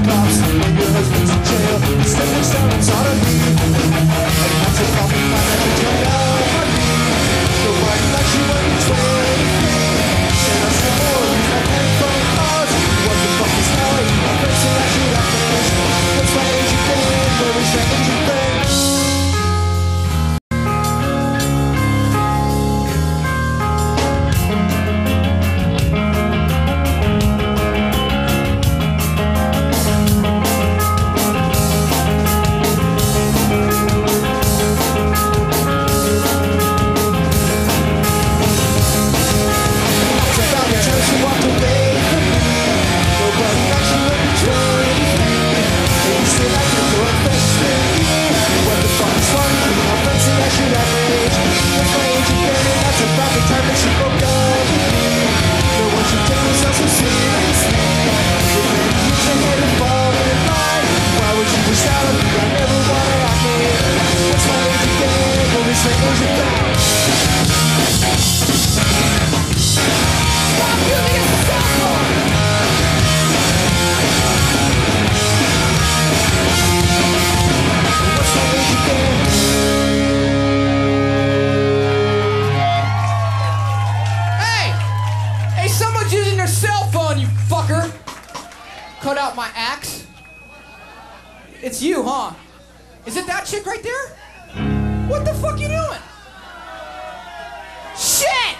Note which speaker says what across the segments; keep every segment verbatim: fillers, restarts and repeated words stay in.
Speaker 1: cops, and your husband's in jail. The stepping stones ought to be. And that's a fucking plan that can turn out on me. Nobody likes you when you're twenty-three. And I still more use my handphone calls. What the fuck is hell? My friends say I should have finished. What's my age again? What is that age again?
Speaker 2: Cut out my axe? It's you, huh? Is it that chick right there? What the fuck you doing? Shit!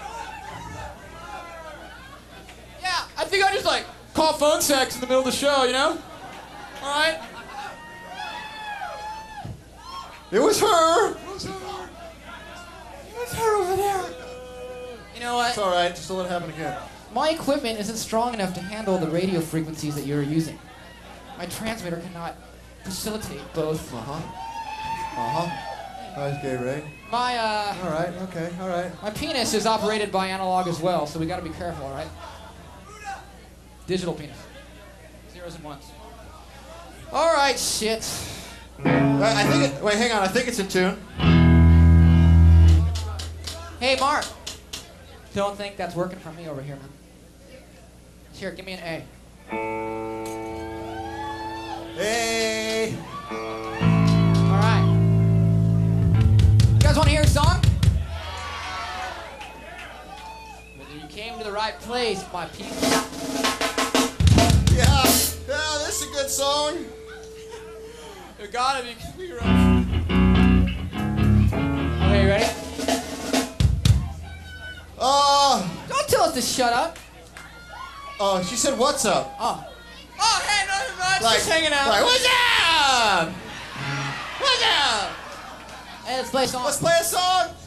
Speaker 2: Yeah, I think I just like call phone sex in the middle of the show, you know? Alright?
Speaker 1: It was her!
Speaker 2: It was her. It was her over there. You know what?
Speaker 1: It's alright, just don't let it happen again.
Speaker 2: My equipment isn't strong enough to handle the radio frequencies that you're using. My transmitter cannot facilitate both.
Speaker 1: Uh-huh. Uh-huh. Nice gay, Ray.
Speaker 2: My, uh...
Speaker 1: Alright, okay, alright.
Speaker 2: My penis is operated by analog as well, so we gotta be careful, alright? Digital penis. Zeros and ones. Alright, shit.
Speaker 1: I think it... Wait, hang on, I think it's in tune.
Speaker 2: Hey, Mark. Don't think that's working for me over here, man. Here, give me an A.
Speaker 1: Hey!
Speaker 2: Alright. You guys want to hear a song? Well, you came to the right place, my people.
Speaker 1: Yeah, yeah, this is a good song.
Speaker 2: It gotta be, because we wrote. Okay, you ready?
Speaker 1: Uh...
Speaker 2: Don't tell us to shut up.
Speaker 1: Oh, she said, what's up?
Speaker 2: Oh. Oh, hey, nothing much.
Speaker 1: Like,
Speaker 2: Just hanging out.
Speaker 1: Like, what's up? What's up?
Speaker 2: Hey, let's play a song.
Speaker 1: Let's play a song.